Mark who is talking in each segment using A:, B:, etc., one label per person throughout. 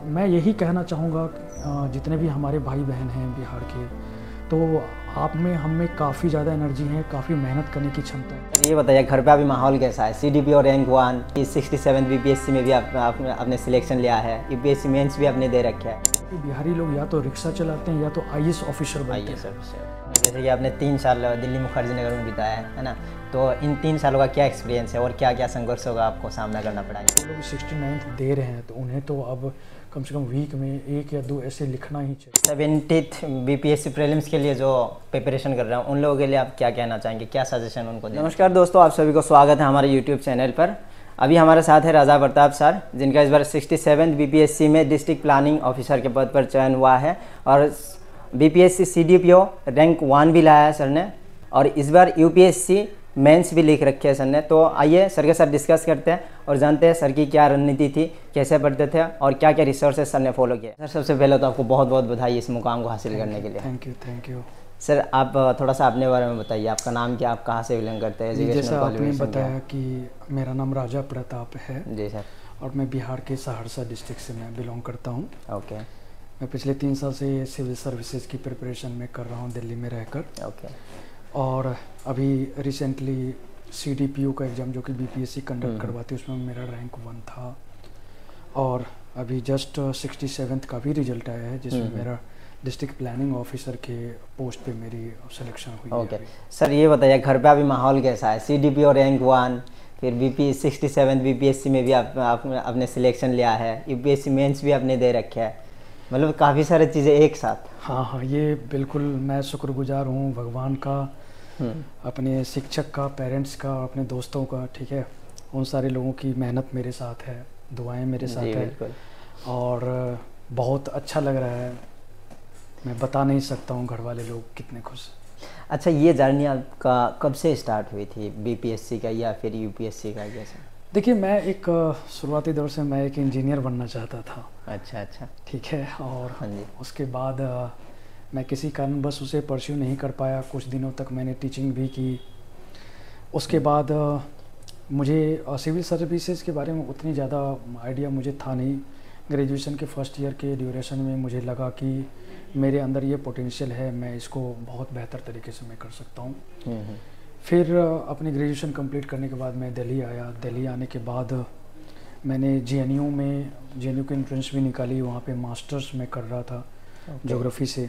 A: मैं यही कहना चाहूँगा जितने भी हमारे भाई बहन हैं बिहार के, तो आप में हम में काफ़ी ज़्यादा एनर्जी है, काफ़ी मेहनत करने की क्षमता है।
B: ये बताइए घर पे अभी माहौल कैसा है? CDPO रैंक 1 67 BPSC में भी आपने सिलेक्शन लिया है, UPSC मेंस भी आपने दे रखा है।
A: बिहारी लोग या तो रिक्शा चलाते हैं या तो IAS ऑफिसर बनते हैं।
B: जैसे कि आपने 3 साल दिल्ली मुखर्जी नगर में बिताया है ना, तो इन 3 सालों का क्या एक्सपीरियंस है और क्या क्या संघर्षों का आपको सामना करना पड़ा है?
A: जो लोग 69th दे रहे हैं तो उन्हें तो अब कम से कम वीक में 1 या 2 ऐसे लिखना ही चाहिए।
B: 70th BPSC प्रीलिम्स के लिए जो प्रिपरेशन कर रहे हैं उन लोगों के लिए आप क्या कहना चाहेंगे, क्या सजेशन उनको दें? नमस्कार दोस्तों, आप सभी को स्वागत है हमारे YouTube चैनल पर। अभी हमारे साथ है राजा प्रताप सर, जिनका इस बार 67 BPSC में डिस्ट्रिक्ट प्लानिंग ऑफिसर के पद पर चयन हुआ है और BPSC CDPO रैंक 1 भी लाया है सर ने, और इस बार UPSC मेंस भी लिख रखे है सर ने। तो आइए सर के साथ डिस्कस करते हैं और जानते हैं सर की क्या रणनीति थी, कैसे पढ़ते थे और क्या क्या रिसोर्सेज सर ने फॉलो किए। सर सबसे पहले तो आपको बहुत बहुत बधाई इस मुकाम को हासिल करने के लिए।
A: Thank you.
B: सर आप थोड़ा सा अपने बारे में बताइए, आपका नाम क्या, आप कहाँ से बिलोंग करते हैं?
A: जैसा आपने बताया कि मेरा नाम राजा प्रताप है
B: जी सर,
A: और मैं बिहार के सहरसा डिस्ट्रिक्ट से मैं बिलोंग करता हूँ।
B: ओके।
A: मैं पिछले 3 साल से सिविल सर्विसेज की प्रिपरेशन में कर रहा हूँ दिल्ली में रहकर।
B: ओके।
A: और अभी रिसेंटली CDPO का एग्ज़ाम जो कि BPSC कंडक्ट करवाती है उसमें मेरा रैंक 1 था, और अभी जस्ट 67th का भी रिजल्ट आया है जिसमें मेरा डिस्ट्रिक्ट प्लानिंग ऑफिसर के पोस्ट पे मेरी सिलेक्शन हुई
B: ओके।
A: है।
B: सर ये बताइए घर पे अभी माहौल कैसा है? CDPO रैंक 1, फिर 67 BPSC में भी आपने सिलेक्शन लिया है, UPSC मेंस भी आपने दे रखे है, मतलब काफ़ी सारी चीज़ें एक साथ।
A: हाँ, ये बिल्कुल मैं शुक्रगुजार हूँ भगवान का, अपने शिक्षक का, पेरेंट्स का, अपने दोस्तों का, ठीक है। उन सारे लोगों की मेहनत मेरे साथ है, दुआएं मेरे साथ है, और बहुत अच्छा लग रहा है। मैं बता नहीं सकता हूँ घर वाले लोग कितने खुश।
B: अच्छा, ये जर्नी आपका कब से स्टार्ट हुई थी, BPSC का या फिर UPSC का? जैसे
A: देखिए, मैं एक शुरुआती दौर से मैं एक इंजीनियर बनना चाहता था।
B: अच्छा
A: ठीक है, और
B: हाँ जी।
A: उसके बाद मैं किसी कारण बस उसे परस्यू नहीं कर पाया। कुछ दिनों तक मैंने टीचिंग भी की। उसके बाद मुझे सिविल सर्विसेज के बारे में उतनी ज़्यादा आइडिया मुझे था नहीं। ग्रेजुएशन के फर्स्ट ईयर के ड्यूरेशन में मुझे लगा कि मेरे अंदर ये पोटेंशियल है, मैं इसको बहुत बेहतर तरीके से मैं कर सकता हूँ। फिर अपनी ग्रेजुएशन कंप्लीट करने के बाद मैं दिल्ली आया। दिल्ली आने के बाद मैंने JNU की एंट्रेंस भी निकाली, वहाँ पे मास्टर्स में कर रहा था ज्योग्राफी से,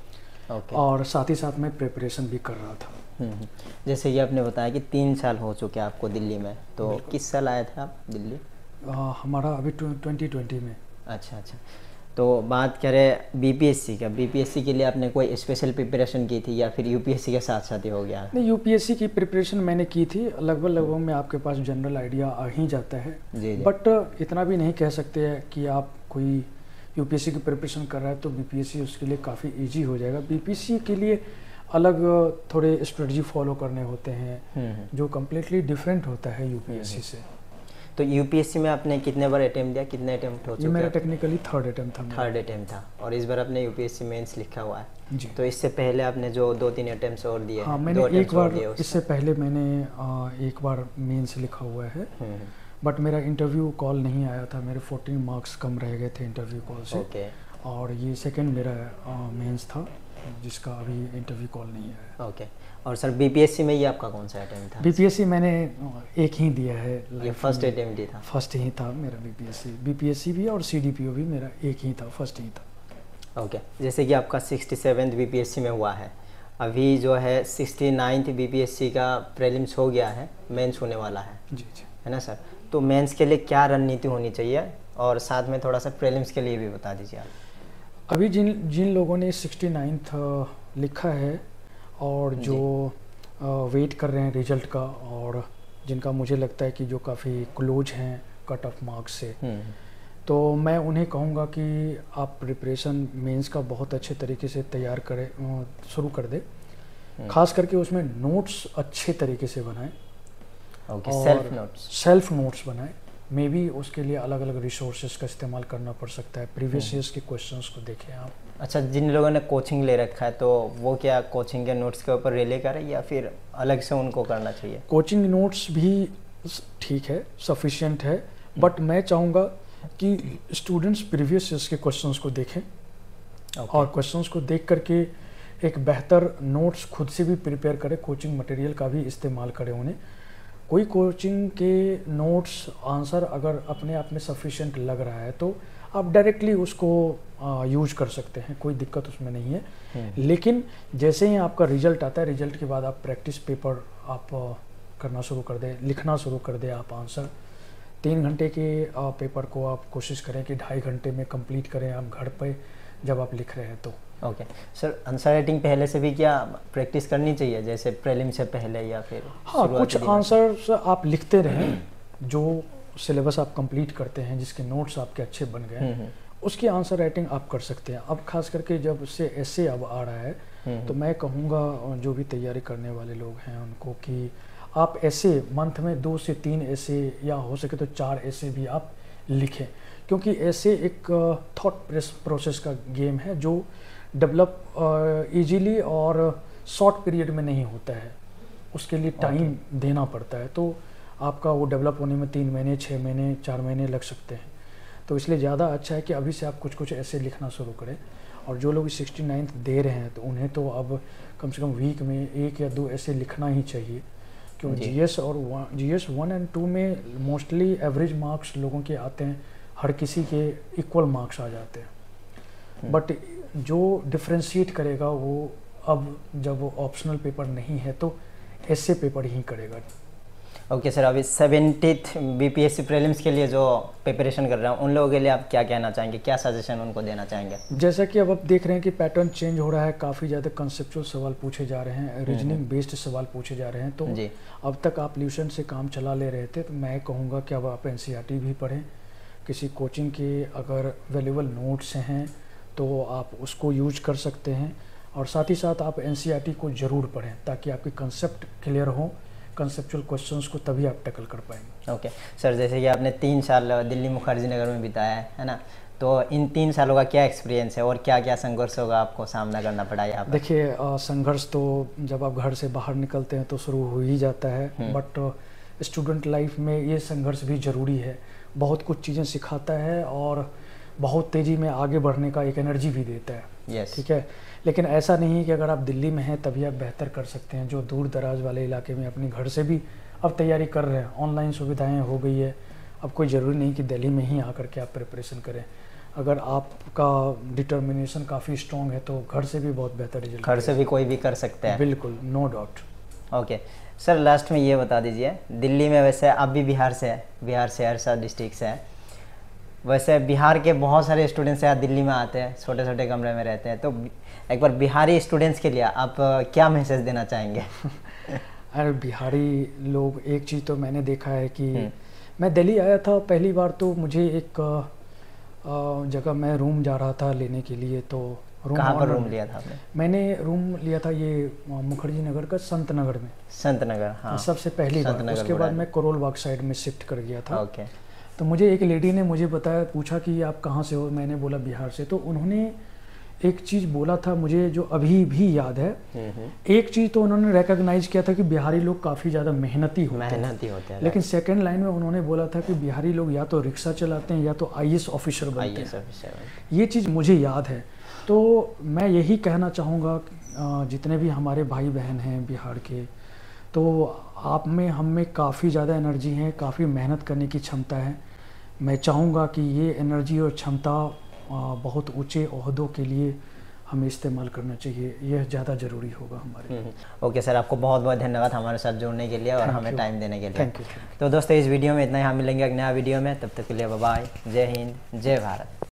A: और साथ ही साथ मैं प्रिपरेशन भी कर रहा था।
B: जैसे कि आपने बताया कि 3 साल हो चुके हैं आपको दिल्ली में, तो किस साल आए थे आप दिल्ली?
A: हमारा अभी 2020 में।
B: अच्छा। तो बात करें BPSC का, BPSC के लिए आपने कोई स्पेशल प्रिपरेशन की थी या फिर UPSC के साथ साथ ही हो गया?
A: नहीं, UPSC की प्रिपरेशन मैंने की थी। लगभग में आपके पास जनरल आइडिया आ ही जाता है जी। बट इतना भी नहीं कह सकते हैं कि आप कोई UPSC की प्रिपरेशन कर रहा है तो BPSC उसके लिए काफ़ी इजी हो जाएगा। BPSC के लिए अलग थोड़े स्ट्रेटजी फॉलो करने होते हैं जो कम्प्लीटली डिफरेंट होता है UPSC से।
B: तो UPSC में आपने कितने बार अटेम्प्ट दिया, कितने अटेम्प्ट हो चुके?
A: ये मेरा टेक्निकली थर्ड अटेम्प्ट था। और
B: इस बार आपने UPSC मेंस लिखा हुआ है
A: जी।
B: तो इससे पहले आपने जो 2-3 अटेम्प्ट्स और दिए?
A: हाँ, मैंने एक बार, इससे पहले मैंने एक बार मेंस लिखा हुआ है, बट मेरा इंटरव्यू कॉल नहीं आया था। मेरे 14 मार्क्स कम रह गए थे इंटरव्यू कॉल से। और ये सेकंड मेरा मेंस था जिसका अभी इंटरव्यू कॉल नहीं आया।
B: ओके। और सर BPSC में ये आपका कौन सा अटेम्प्ट था?
A: BPSC मैंने एक ही दिया है।
B: ये फर्स्ट अटेम्प्ट ही था?
A: फर्स्ट ही था मेरा BPSC भी, और CDPO भी मेरा एक ही था, फर्स्ट ही था।
B: ओके। जैसे कि आपका 67th BPSC में हुआ है, अभी जो है 69th BPSC का प्रीलिम्स हो गया है, मेंस होने वाला है
A: जी,
B: है ना सर? तो मेंस के लिए क्या रणनीति होनी चाहिए, और साथ में थोड़ा सा प्रीलिम्स के लिए भी बता दीजिए आप।
A: अभी जिन लोगों ने 69th लिखा है और जो वेट कर रहे हैं रिजल्ट का, और जिनका मुझे लगता है कि जो काफ़ी क्लोज हैं कट ऑफ मार्क्स से, तो मैं उन्हें कहूँगा कि आप प्रिपरेशन मेंस का बहुत अच्छे तरीके से तैयार करें, शुरू कर दें। खास करके उसमें नोट्स अच्छे तरीके से बनाएं। सेल्फ नोट्स बनाएं। मे बी उसके लिए अलग अलग रिसोर्सेज का इस्तेमाल करना पड़ सकता है। प्रीवियस ईयर्स के क्वेश्चंस को देखें आप।
B: अच्छा, जिन लोगों ने कोचिंग ले रखा है तो वो क्या कोचिंग के नोट्स के ऊपर रिले करें या फिर अलग से उनको करना चाहिए?
A: कोचिंग नोट्स भी ठीक है, सफिशिएंट है, बट मैं चाहूँगा कि स्टूडेंट्स प्रीवियस ईयर्स के क्वेश्चंस को देखें और क्वेश्चंस को देख करके एक बेहतर नोट्स खुद से भी प्रिपेयर करें, कोचिंग मटेरियल का भी इस्तेमाल करें उन्हें। कोई कोचिंग के नोट्स आंसर अगर अपने आप में सफिशिएंट लग रहा है तो आप डायरेक्टली उसको यूज कर सकते हैं, कोई दिक्कत उसमें नहीं है। लेकिन जैसे ही आपका रिजल्ट आता है, रिजल्ट के बाद आप प्रैक्टिस पेपर आप करना शुरू कर दें, लिखना शुरू कर दें आप आंसर। 3 घंटे के पेपर को आप कोशिश करें कि 2.5 घंटे में कंप्लीट करें आप घर पे जब आप लिख रहे हैं तो।
B: ओके सर, आंसर राइटिंग पहले से भी क्या प्रैक्टिस करनी चाहिए, जैसे प्रीलिम से पहले या फिर?
A: हाँ, कुछ आंसर्स आप लिखते रहें, जो सिलेबस आप कंप्लीट करते हैं, जिसके नोट्स आपके अच्छे बन गए हैं, उसकी आंसर राइटिंग आप कर सकते हैं। अब खास करके जब से ऐसे अब आ रहा है तो मैं कहूँगा जो भी तैयारी करने वाले लोग हैं उनको कि आप ऐसे मंथ में 2 से 3 ऐसे या हो सके तो 4 ऐसे भी आप लिखें, क्योंकि ऐसे एक थॉट प्रोसेस का गेम है जो डेवलप इजीली और शॉर्ट पीरियड में नहीं होता है, उसके लिए टाइम देना पड़ता है। तो आपका वो डेवलप होने में 3 महीने, 6 महीने, 4 महीने लग सकते हैं। तो इसलिए ज़्यादा अच्छा है कि अभी से आप कुछ ऐसे लिखना शुरू करें। और जो लोग 69th दे रहे हैं तो उन्हें तो अब कम से कम वीक में 1 या 2 ऐसे लिखना ही चाहिए, क्योंकि जीएस 1 और 2 में मोस्टली एवरेज मार्क्स लोगों के आते हैं, हर किसी के इक्वल मार्क्स आ जाते हैं। बट जो डिफ्रेंशिएट करेगा वो अब जब वो ऑप्शनल पेपर नहीं है तो ऐसे पेपर ही करेगा।
B: ओके सर, अभी 70th बीपीएससी प्रीलिम्स के लिए जो प्रिपरेशन कर रहे हैं उन लोगों के लिए आप क्या कहना चाहेंगे, क्या सजेशन उनको देना चाहेंगे?
A: जैसा कि अब आप देख रहे हैं कि पैटर्न चेंज हो रहा है, काफ़ी ज़्यादा कंसेप्चुअल सवाल पूछे जा रहे हैं, रीजनिंग बेस्ड सवाल पूछे जा रहे हैं। तो अब तक आप ट्यूशन से काम चला ले रहे थे, तो मैं कहूँगा कि अब आप एनसीईआरटी भी पढ़ें। किसी कोचिंग के अगर अवेलेबल नोट्स हैं तो आप उसको यूज कर सकते हैं, और साथ ही साथ आप एनसीईआरटी को ज़रूर पढ़ें ताकि आपके कंसेप्ट क्लियर हो, कंसेप्चुअल क्वेश्चंस को तभी आप टैकल कर पाएंगे।
B: ओके सर, जैसे कि आपने 3 साल दिल्ली मुखर्जी नगर में बिताया है ना, तो इन 3 सालों का क्या एक्सपीरियंस है और क्या क्या संघर्ष होगा आपको सामना करना पड़ा यहाँ पर?
A: देखिए, संघर्ष तो जब आप घर से बाहर निकलते हैं तो शुरू हो ही जाता है, बट स्टूडेंट लाइफ में ये संघर्ष भी ज़रूरी है, बहुत कुछ चीज़ें सिखाता है और बहुत तेज़ी में आगे बढ़ने का एक एनर्जी भी देता है। ठीक है, लेकिन ऐसा नहीं है कि अगर आप दिल्ली में हैं तभी आप बेहतर कर सकते हैं। जो दूर दराज वाले इलाके में अपने घर से भी अब तैयारी कर रहे हैं, ऑनलाइन सुविधाएं हो गई है, अब कोई ज़रूरी नहीं कि दिल्ली में ही आकर के आप प्रिपरेशन करें। अगर आपका डिटर्मिनेशन काफ़ी स्ट्रॉन्ग है तो घर से भी बहुत बेहतर रिजल्ट,
B: घर से भी कोई भी कर सकते हैं।
A: बिल्कुल, no doubt.
B: Okay sir, last में ये बता दीजिए, दिल्ली में वैसे आप भी बिहार से है, बिहार सहरसा डिस्ट्रिक्ट से है, वैसे बिहार के बहुत सारे स्टूडेंट्स यहाँ दिल्ली में आते हैं, छोटे छोटे कमरे में रहते हैं, तो एक बार बिहारी स्टूडेंट्स के लिए आप क्या मैसेज देना चाहेंगे?
A: अरे बिहारी लोग, एक चीज़ तो मैंने देखा है कि मैं दिल्ली आया था पहली बार, तो मुझे एक जगह मैं रूम जा रहा था लेने के लिए, तो
B: कहाँ पर रूम लिया था आपने?
A: मैंने रूम लिया था ये मुखर्जी नगर का संत नगर में।
B: संत नगर, हाँ,
A: सबसे पहली बार। उसके बाद मैं करोल बाग साइड में शिफ्ट कर गया था।
B: ओके।
A: तो मुझे एक लेडी ने मुझे बताया, पूछा कि आप कहाँ से हो, मैंने बोला बिहार से। तो उन्होंने एक चीज़ बोला था मुझे जो अभी भी याद है। एक चीज़ तो उन्होंने रिकॉग्नाइज किया था कि बिहारी लोग काफ़ी ज़्यादा मेहनती होते हैं, लेकिन सेकंड लाइन में उन्होंने बोला था कि बिहारी लोग या तो रिक्शा चलाते हैं या तो आईएएस ऑफिसर बनते हैं। ये चीज़ मुझे याद है। तो मैं यही कहना चाहूँगा जितने भी हमारे भाई बहन हैं बिहार के, तो आप में हम में काफ़ी ज़्यादा एनर्जी है, काफ़ी मेहनत करने की क्षमता है। मैं चाहूँगा कि ये एनर्जी और क्षमता बहुत ऊंचे ओहदों के लिए हमें इस्तेमाल करना चाहिए, यह ज़्यादा ज़रूरी होगा हमारे।
B: ओके सर, आपको बहुत बहुत धन्यवाद हमारे साथ जुड़ने के लिए और हमें टाइम देने के लिए। Thank you. तो दोस्तों, इस वीडियो में इतना ही, हम मिलेंगे एक नया वीडियो में, तब तक के लिए बाय बाय, जय हिंद, जय भारत।